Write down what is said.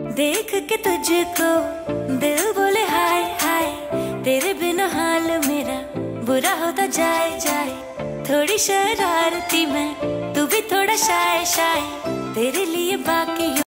देख के तुझको दिल बोले हाय हाय, तेरे बिना हाल मेरा बुरा होता जाए जाए। थोड़ी शरारती मैं, तू भी थोड़ा शाय शाय, तेरे लिए बाकी